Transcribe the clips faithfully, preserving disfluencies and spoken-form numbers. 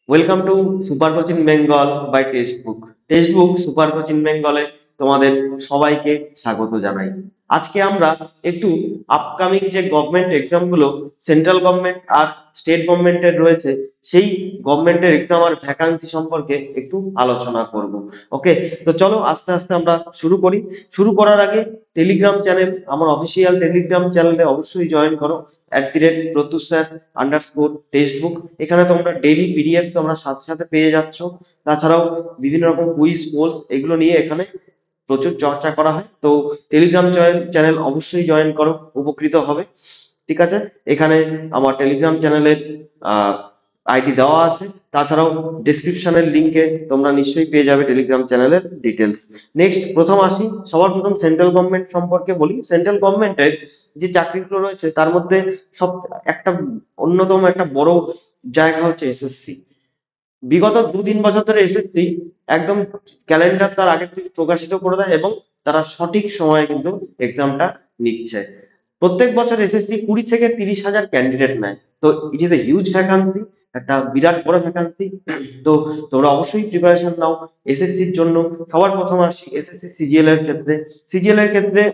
Welcome to super coaching Bengal by textbook. Textbook super coaching বেঙ্গলে তোমাদের সবাইকে স্বাগত জানাই। আজকে আমরা একটু আপকামিং যে গভর্নমেন্ট এক্সাম গুলো সেন্ট্রাল গভর্নমেন্ট আর স্টেট গভর্নমেন্টের রয়েছে, সেই গভর্নমেন্টের এক্সাম আর ভ্যাকান্সি সম্পর্কে একটু আলোচনা করব। ওকে, তো চলো আস্তে আস্তে আমরা শুরু করি। শুরু করার আগে টেলিগ্রাম চ্যানেল, আমার অফিসিয়াল টেলিগ্রাম চ্যানেলে অবশ্যই জয়েন করো। At the rate Pratyush sir underscore textbook. এখানে তোমরা ডেইলি পিডিএফ তোমরা সাথে সাথে পেয়ে যাচ্ছ। তাছাড়াও বিভিন্ন রকম কুইজ পোলস এগুলো নিয়ে এখানে প্রচুর চর্চা করা হয়। তো টেলিগ্রাম চ্যানেল অবশ্যই জয়েন করো, উপকৃত হবে। ঠিক আছে, এখানে আমার টেলিগ্রাম চ্যানেলের আহ আইডি দেওয়া আছে। তাছাড়াও ডিসক্রিপশনের লিংকে তোমরা নিশ্চয়ই পেয়ে যাবে টেলিগ্রাম চ্যানেলের ডিটেলস। নেক্সট, প্রথম আসি, সবার প্রথম সেন্ট্রাল গভর্নমেন্ট সম্পর্কে বলি। সেন্ট্রাল গভর্নমেন্টের যে চাকরিগুলো রয়েছে তার মধ্যে সব একটা অন্যতম একটা বড় জায়গা হচ্ছে এসএসসি। বিগত দু তিন বছর ধরে এসএসসি একদম ক্যালেন্ডার তার আগে থেকে প্রকাশিত করে দেয় এবং তারা সঠিক সময়ে কিন্তু এক্সামটা নিচ্ছে। প্রত্যেক বছর এসএসসি কুড়ি থেকে তিরিশ হাজার ক্যান্ডিডেট নেয়। তো it is a huge vacancy, একটা বিরাট বড় ভ্যাকান্সি। তো তোমরা অবশ্যই প্রিপারেশন নাও এসএসসির জন্য। সবার প্রথম আসি এসএসসি সিজিএল এর ক্ষেত্রে। সিজিএল এর ক্ষেত্রে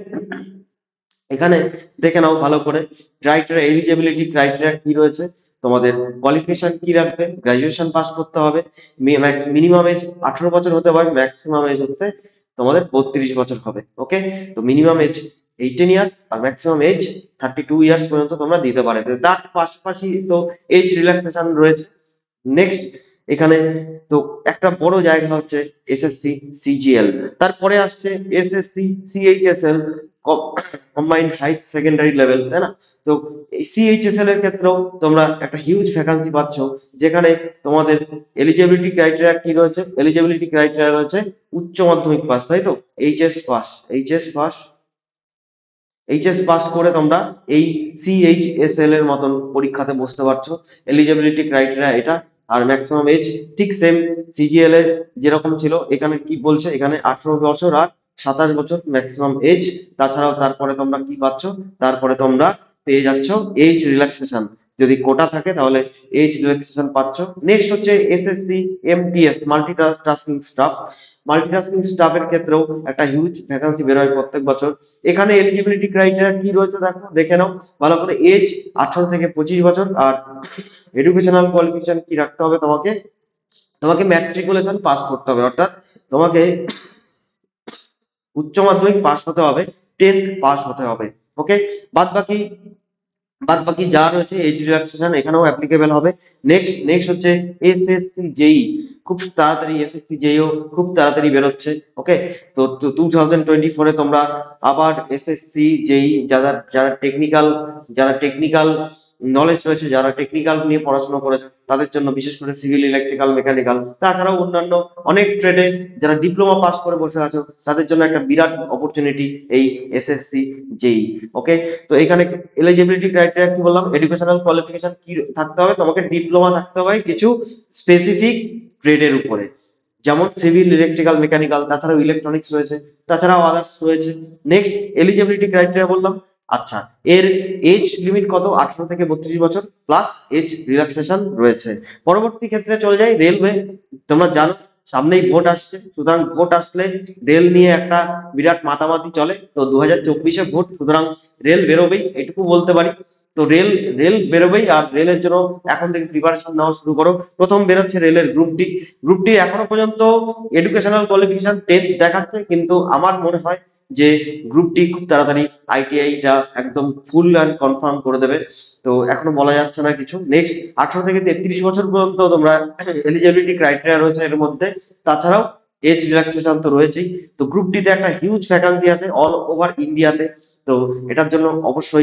এখানে দেখে নাও ভালো করে, ক্রাইটেরিয়া এলিজিবিলিটি ক্রাইটেরিয়া কি রয়েছে। তোমাদের কোয়ালিফিকেশন কি রাখবে, গ্রাজুয়েশন পাস করতে হবে, মিনিমাম এজ আঠারো বছর হতে পারে, ম্যাক্সিমাম এজ হতে তোমাদের বত্রিশ বছর হবে। ওকে, তো মিনিমাম এজ এইটিন ইয়ার্স আর maximum age thirty two years পর্যন্ত তোমরা দিতে পারে। তার পাশাপাশি তো এজ রিল্যাক্সেশন রয়েছে। নেক্সট, এখানে তো একটা বড় জায়গা হচ্ছে এসএসসি সিজিএল। তারপরে আসছে SSC CHSL, combined height secondary level, তাই না? তো এই সিএইচএসএল এর ক্ষেত্রেও তোমরা একটা হিউজ ভ্যাকান্সি পাচ্ছ, যেখানে তোমাদের এলিজিবিলিটি ক্রাইটেরিয়া কি রয়েছে। এলিজিবিলিটি ক্রাইটেরিয়া রয়েছে উচ্চ মাধ্যমিক পাস, তাই তো? HS pass, HS pass HS pass করে তোমরা এই সিএইচএসএল এর মতন পরীক্ষাতে বসতে পারছো। এলিজিবিলিটি ক্রাইটেরিয়া এটা। আর ম্যাক্সিমাম এজ ঠিক সেম সিজিএল এর যেরকম ছিল, এখানে কি বলছে, এখানে আঠারো বছর আর সাতাশ বছর ম্যাক্সিমাম এজ। তাছাড়াও তারপরে তোমরা কি পাচ্ছ, তারপরে তোমরা পেয়ে যাচ্ছ এজ রিল্যাক্সেশন। যদি কোটা থাকে তাহলে এজ রিল্যাক্সেশন পাচ্ছ। নেক্সট হচ্ছে SSC MTS, multitasking staff. Multitasking স্টাফের ক্ষেত্রেও একটা হিউজ ভ্যাকান্সি বেরোয় প্রত্যেক বছর। এখানে এলিজিবিলিটি ক্রাইটেরিয়া কি রয়েছে দেখো, দেখে নাও ভালো করে। এজ আঠারো থেকে পঁচিশ বছর। আর এডুকেশনাল কোয়ালিফিকেশন কি রাখতে হবে তোমাকে, তোমাকে ম্যাট্রিকুলেশন পাস করতে হবে, অর্থাৎ তোমাকে উচ্চ মাধ্যমিক পাস হতে হবে, টেন্থ পাস হতে হবে। ওকে, বাদ বাকি বাদ বাকি যা রয়েছে এজ রিল্যাক্সেশন এখানেও অ্যাপ্লিকেবল হবে। নেক্সট নেক্সট হচ্ছে এসএসসি জেই। খুব তাড়াতাড়ি এসএসসি জেইও খুব তাড়াতাড়ি বেরোচ্ছে। ওকে, তো টু থাউজেন্ড টোয়েন্টি ফোরে তোমরা আবার এসএসসি জেই, যারা যারা টেকনিক্যাল যারা টেকনিক্যাল নলেজ রয়েছে, যারা টেকনিক্যাল নিয়ে পড়াশোনা করেছে তাদের জন্য, বিশেষ করে সিভিল, ইলেকট্রিক্যাল, মেকানিক্যাল, তাছাড়াও অন্যান্য অনেক ট্রেডে যারা ডিপ্লোমা পাস করে বসে আছো তাদের জন্য একটা বিরাট অপরচুনিটি এই এসএসসি জেই। ওকে, তো এখানে এলিজিবিলিটি ক্রাইটেরিয়া কি বললাম, এডুকেশনাল কোয়ালিফিকেশন কি থাকতে হবে, তোমাকে ডিপ্লোমা থাকতে হবে কিছু স্পেসিফিক ট্রেডের উপরে, যেমন সিভিল, ইলেকট্রিক্যাল, মেকানিক্যাল, তাছাড়াও ইলেকট্রনিক্স রয়েছে, তাছাড়াও আদার্স রয়েছে। নেক্সট, এলিজিবিলিটি ক্রাইটেরিয়া বললাম। আচ্ছা, এর এজ লিমিট কত, আঠারো থেকে বত্রিশ বছর, প্লাস এজ রিল্যাক্সেশন রয়েছে। পরবর্তী ক্ষেত্রে চলে যাই রেলওয়ে। তোমরা জানো সামনেই ভোট আসছে, সুতরাং ভোট আসলে রেল নিয়ে একটা বিরাট মাতামাতি চলে। তো দু হাজার চব্বিশে ভোট, সুতরাং রেল বেরোবেই, এটুকু বলতে পারি। তো রেল রেল বেরোবেই, আর রেলের জন্য এখন থেকে প্রিপারেশন নেওয়া শুরু করো। প্রথম বেরোচ্ছে রেলের গ্রুপ ডি। গ্রুপ ডি এখনো পর্যন্ত এডুকেশনাল কোয়ালিফিকেশন টেন্থ দেখাচ্ছে, কিন্তু আমার মনে হয় যে গ্রুপ ডি খুব তাড়াতাড়ি আইটিআইটা একদম ফুল অ্যান্ড কনফার্ম করে দেবে। তো এখনো বলা যাচ্ছে না কিছু। নেক্সট, আঠারো থেকে তেত্রিশ বছর পর্যন্ত তোমরা এলিজিবিলিটি ক্রাইটেরিয়া রয়েছে এর মধ্যে। তাছাড়াও এজ রিল্যাক্সেশন তো রয়েছেই। তো গ্রুপ ডি তে একটা হিউজ ভ্যাকান্সি আছে অল ওভার ইন্ডিয়াতে। তো এটার জন্য অবশ্যই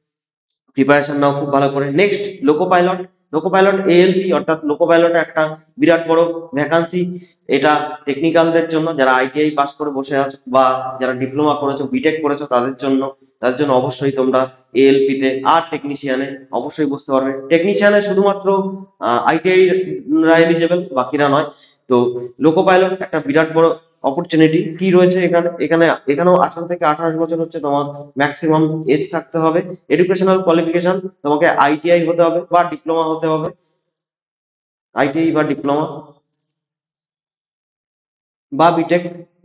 প্রিপারেশন নাও খুব ভালো করে। Next, loco pilot. Loco pilot ALP, অর্থাৎ লোকো পাইলট একটা বিরাট বড় ভ্যাকান্সি। এটা টেকনিক্যালদের জন্য, যারা আইটিআই পাস করে বসে আছো বা যারা ডিপ্লোমা করেছো, বিটেক করেছো, তাদের জন্য তাদের জন্য অবশ্যই তোমরা এএলপি তে আর টেকনিশিয়ানে অবশ্যই বুঝতে পারবে। টেকনিশিয়ানে শুধুমাত্র আইটিআই রা এলিজেবল, বাকিরা নয়। তো লোকো পাইলট একটা বিরাট বড় অপরচুনিটি। কি রয়েছে এখানে, এখানে এখানেও আঠারো থেকে আঠাশ বছর হচ্ছে তোমার ম্যাক্সিমাম এজ থাকতে হবে। এডুকেশনাল কোয়ালিফিকেশন তোমাকে আইটিআই হতে হবে বা ডিপ্লোমা হতে হবে। আইটিআই বা ডিপ্লোমা বা বিটেক,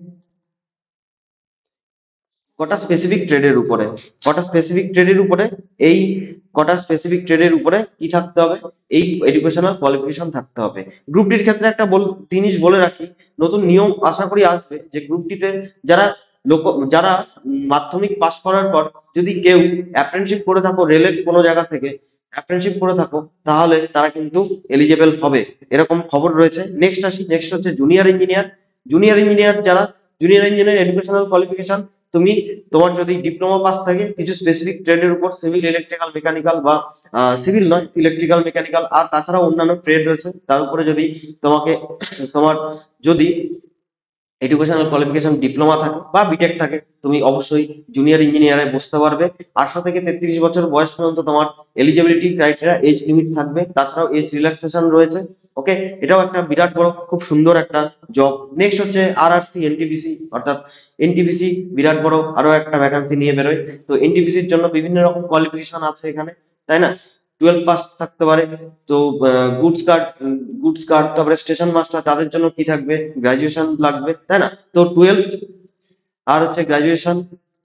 কটা স্পেসিফিক ট্রেডের উপরে, কটা স্পেসিফিক ট্রেডের উপরে এই কটা স্পেসিফিক ট্রেডের উপরে কি থাকতে হবে, এই এডুকেশনাল কোয়ালিফিকেশন থাকতে হবে। গ্রুপ ডির ক্ষেত্রে একটা বল জিনিস বলে রাখি, নতুন নিয়ম আশা করি আসবে যে গ্রুপ ডিতে যারা লোক যারা মাধ্যমিক পাস করার পর যদি কেউ অ্যাপ্রেন্টিসশিপ করে থাকো রেলের কোনো জায়গা থেকে অ্যাপ্রেন্টিসশিপ করে থাকো, তাহলে তারা কিন্তু এলিজেবল হবে, এরকম খবর রয়েছে। নেক্সট আসি, নেক্সট হচ্ছে জুনিয়র ইঞ্জিনিয়ার। জুনিয়র ইঞ্জিনিয়ার যারা জুনিয়র ইঞ্জিনিয়ার এডুকেশনাল কোয়ালিফিকেশন, তুমি তোমার যদি ডিপ্লোমা পাস থাকে কিছু স্পেসিফিক ট্রেডের উপর, সিভিল, ইলেকট্রিক্যাল, মেকানিক্যাল বা সিভিল নয় ইলেকট্রিক্যাল মেকানিক্যাল, আর তাছাড়াও অন্যান্য ট্রেড রয়েছে, তার উপরে যদি তোমাকে তোমার যদি এডুকেশনাল কোয়ালিফিকেশন ডিপ্লোমা থাকে বা বিটেক থাকে, তুমি অবশ্যই জুনিয়র ইঞ্জিনিয়ারে বসতে পারবে। আঠারো থেকে তেত্রিশ বছর বয়স পর্যন্ত তোমার এলিজিবিলিটি ক্রাইটেরিয়া এজ লিমিট থাকবে, তাছাড়াও এজ রিল্যাক্সেশন রয়েছে। ওকে, এটাও একটা বিরাট বড় খুব সুন্দর একটা জব। নেক্সট হচ্ছে আর আর সি এনটিপিসি, অর্থাৎ এনটিপিসি বিরাট বড় আরো একটা ভ্যাকান্সি নিয়ে বেরোয়। তো এনটিপিসির জন্য বিভিন্ন রকম কোয়ালিফিকেশন আছে এখানে, তাই না? টুয়েলভ পাস থাকতে পারে, তো গুডস কার্ড গুডস কার্ড তারপরে স্টেশন মাস্টার, তাদের জন্য কি থাকবে, গ্রাজুয়েশন লাগবে, তাই না? তো টুয়েলভ আর হচ্ছে গ্রাজুয়েশন,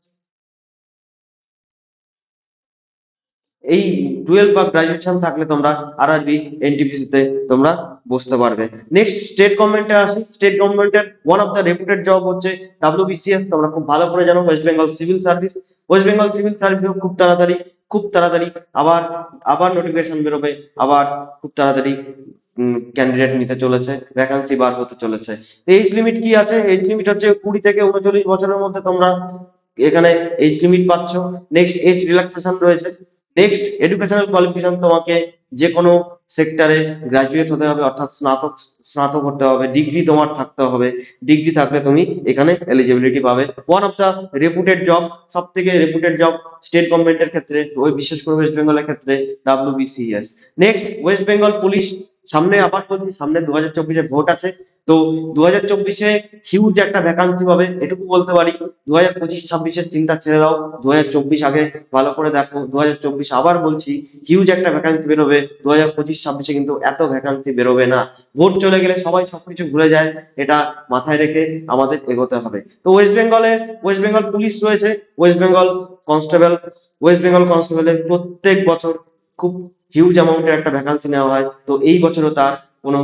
এই টুয়েলভ বা গ্রাজুয়েশন থাকলে তোমরা আরআরবি এনটিপিসি তে তোমরা বসতে পারবে। নেক্সট স্টেট গভর্নমেন্টে আসি। স্টেট গভর্নমেন্টের one of the reputed job হচ্ছে ডাব্লিউবিসিএস, তোমরা খুব ভালো করে জানো, West Bengal civil service. West Bengal civil সার্ভিসও খুব তাড়াতাড়ি খুব তাড়াতাড়ি আবার আবার নোটিফিকেশন বেরোবে, আবার খুব তাড়াতাড়ি ক্যান্ডিডেট নিতে চলেছে, ভ্যাকান্সি বার হতে চলেছে। এজ লিমিট কি আছে? এজ লিমিট হচ্ছে কুড়ি থেকে উনচল্লিশ বছরের মধ্যে তোমরা এখানে এজ লিমিট পাচ্ছ। নেক্সট এজ রিল্যাক্সেশন রয়েছে। নেক্সট এডুকেশনাল কোয়ালিফিকেশন, তোমাকে যে কোনো সেক্টরে গ্রাজুয়েট হতে হবে, অর্থাৎ স্নাতক স্নাতক হতে হবে, ডিগ্রি তোমার থাকতে হবে, ডিগ্রি থাকলে তুমি এখানে এলিজিবিলিটি পাবে। One of the reputed job, সব থেকে রেপুটেড জব স্টেট গভর্নমেন্টের ক্ষেত্রে, ওই বিশেষ করে ওয়েস্ট বেঙ্গলের ক্ষেত্রে WBCS. Next West Bengal police. সামনে আবার বলছি, সামনে দু হাজার চব্বিশে ভোট আছে, তো দু হাজার চব্বিশে হিউজ একটা ভ্যাকান্সি পাবে, এটুকু বলতে পারি। দু হাজার পঁচিশ ছাব্বিশের চিন্তা ছেড়ে দাও, দু হাজার চব্বিশ আগে ভালো করে দেখো। দু হাজার চব্বিশ আবার বলছি হিউজ একটা ভ্যাকান্সি বেরোবে, দু হাজার পঁচিশ ছাব্বিশে কিন্তু এত ভ্যাকান্সি বেরোবে না। ভোট চলে গেলে সবাই সবকিছু ভুলে যায়, এটা মাথায় রেখে আমাদের এগোতে হবে। তো ওয়েস্ট বেঙ্গলে ওয়েস্ট বেঙ্গল পুলিশ রয়েছে, West Bengal constable, West Bengal কনস্টেবলের প্রত্যেক বছর খুব হিউজ অ্যামাউন্টের একটা ভ্যাকান্সি নেওয়া হয়। তো এই বছরও তার কোনো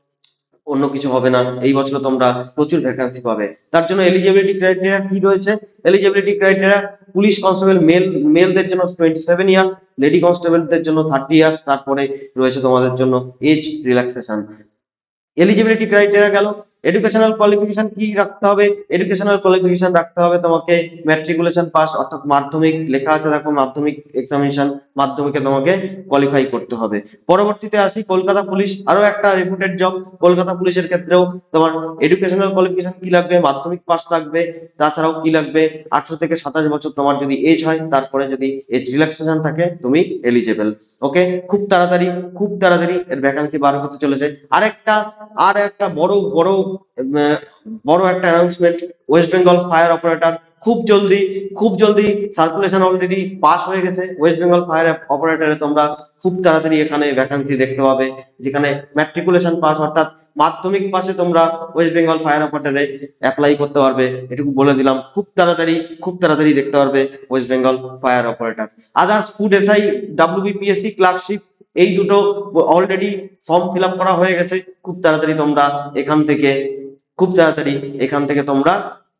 অন্য কিছু হবে না, এই বছর তোমরা প্রচুর ভ্যাকান্সি পাবে। তার জন্য এলিজিবিলিটি ক্রাইটেরিয়া কি রয়েছে? Eligibility criteria, police constable male মেলদের জন্য টোয়েন্টি সেভেন ইয়ার্স, লেডি কনস্টেবলদের জন্য থার্টি ইয়ার্স, তারপরে রয়েছে তোমাদের জন্য এজ রিল্যাক্সেশন। এলিজিবিলিটি ক্রাইটেরিয়া গেল। এডুকেশনাল কোয়ালিফিকেশন কি রাখতে হবে? এডুকেশনাল কোয়ালিফিকেশন রাখতে হবে তোমাকে ম্যাট্রিকুলেশন পাস, অর্থাৎ মাধ্যমিক, লেখা আছে দেখো মাধ্যমিক এক্সামিনেশন, মাধ্যমিকে তোমাকে কোয়ালিফাই করতে হবে। পরবর্তীতে আসি কলকাতা পুলিশ, আরো একটা রেপুটেড জব। কলকাতা পুলিশের ক্ষেত্রেও তোমার এডুকেশনাল কোয়ালিফিকেশন কি লাগবে? মাধ্যমিক পাস লাগবে, তাছাড়াও কি লাগবে, আঠারো থেকে সাতাশ বছর তোমার যদি এজ হয়, তারপরে যদি এজ রিল্যাক্সেশন থাকে তুমি এলিজেবল। ওকে, খুব তাড়াতাড়ি খুব তাড়াতাড়ি এর ভ্যাকান্সি বার হতে চলেছে। আরেকটা আর একটা বড় বড় উম, বড় একটা announcement, West Bengal fire operator, খুব জলদি খুব জলদি সার্কুলেশন অলরেডি পাস হয়ে গেছে। ওয়েস্ট বেঙ্গল ফায়ার অপারেটরে তোমরা খুব তাড়াতাড়ি এখানে ভ্যাকান্সি দেখতে পাবে, যেখানে ম্যাট্রিকুলেশন পাস অর্থাৎ মাধ্যমিক পাশে তোমরা ওয়েস্ট বেঙ্গল ফায়ার অপারেটরে অ্যাপ্লাই করতে পারবে, এটুকু বলে দিলাম। খুব তাড়াতাড়ি খুব তাড়াতাড়ি দেখতে পারবে West Bengal fire operator. Others food SI, WBPSC clerkship, এই দুটো অলরেডি ফর্ম ফিল আপ করা হয়ে গেছে। খুব তাড়াতাড়ি তোমরা এখান থেকে খুব তাড়াতাড়ি এখান থেকে তোমরা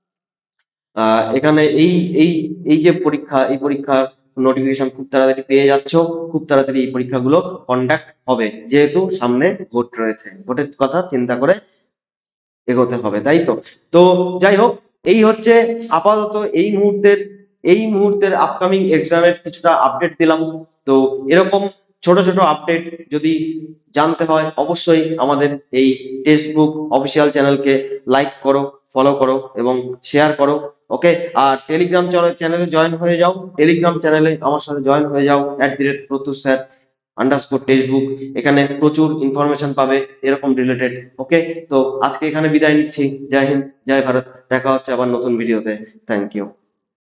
আহ এখানে এই এই এই যে পরীক্ষা, এই পরীক্ষার নোটিফিকেশন খুব তাড়াতাড়ি পেয়ে যাচ্ছ। খুব তাড়াতাড়ি এই পরীক্ষাগুলো কন্ডাক্ট হবে, যেহেতু সামনে ভোট রয়েছে, ভোটের কথা চিন্তা করে এগোতে হবে, তাই তো? তো যাই হোক, এই হচ্ছে আপাতত এই মুহূর্তের এই মুহূর্তের আপকামিং এক্সামের কিছুটা আপডেট দিলাম। তো এরকম ছোট ছোট আপডেট যদি জানতে হয়, অবশ্যই আমাদের এই টেক্সট বুক অফিসিয়াল চ্যানেলকে লাইক করো, ফলো করো এবং শেয়ার করো। ওকে, আর টেলিগ্রাম চ্যানেলে জয়েন হয়ে যাও, টেলিগ্রাম চ্যানেলে আমার সাথে জয়েন হয়ে যাও, at the rate Pratyush sir underscore text book. এখানে প্রচুর ইনফরমেশন পাবে এরকম রিলেটেড। ওকে, তো আজকে এখানে বিদায় নিচ্ছি। জয় হিন্দ, জয় ভারত, দেখা হচ্ছে আবার নতুন ভিডিওতে। Thank you.